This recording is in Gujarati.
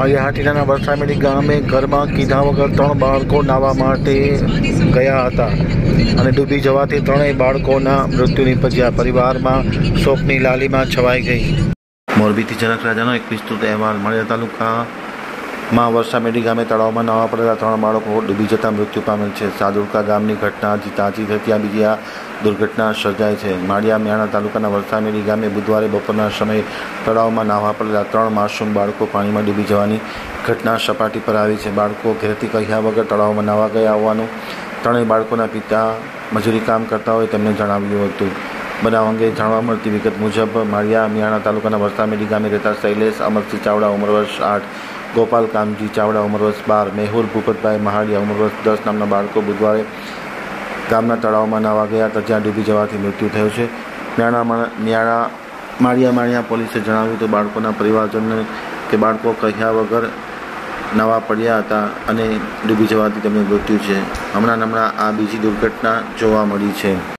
માળિયાહાટીના વરસામેડી ગામે ઘરમાં કીધા વગર 3 બાળકો નાહવા માટે ગયા હતા અને ડૂબી જવાથી 3 બાળકોના મૃત્યુ નિપજ્યા। પરિવારમાં શોકની લાલીમાં છવાઈ ગઈ। મોરબીથી જનક રાજાનો એક વિસ્તૃત અહેવાલ। માળિયા તાલુકામાં વરસામેડી ગામે તળાવમાં નાહવા પડેલા 3 બાળકો ડૂબી જતા મૃત્યુ પામેલ છે। સાદુરકા ગામની ઘટના હજી તાજી છે, ત્યાં બીજી આ દુર્ઘટના સર્જાઈ છે। માળિયા તાલુકાના વરસામેડી ગામે બુધવારે બપોરના સમયે તળાવમાં નાહવા પડેલા 3 માસૂમ બાળકો પાણીમાં ડૂબી જવાની ઘટના સપાટી પર આવી છે। બાળકો ઘરેથી કહ્યા વગર તળાવમાં નાહવા ગયા હોવાનું 3 બાળકોના પિતા મજૂરી કામ કરતા હોય તેમણે જણાવ્યું હતું। બનાવ અંગે જાણવા મળતી વિગત મુજબ માળિયા તાલુકાના વરસામેડી ગામે રહેતા શૈલેષ અમરસિંહ ચાવડા ઉંમર વર્ષ 8, ગોપાલ કામજી ચાવડા ઉંમર વર્ષ 12, મેહુલ ભૂપતભાઈ મહાડિયા ઉંમર વર્ષ 10 નામના બાળકો બુધવારે ગામના તળાવમાં નાહવા ગયા હતા, જ્યાં ડૂબી જવાથી મૃત્યુ થયું છે। માળિયા પોલીસે જણાવ્યું કે બાળકોના પરિવારજનોને કે બાળકો કહ્યા વગર નાહવા પડ્યા હતા અને ડૂબી જવાથી તેમનું મૃત્યુ છે। હમણાં આ બીજી દુર્ઘટના જોવા મળી છે।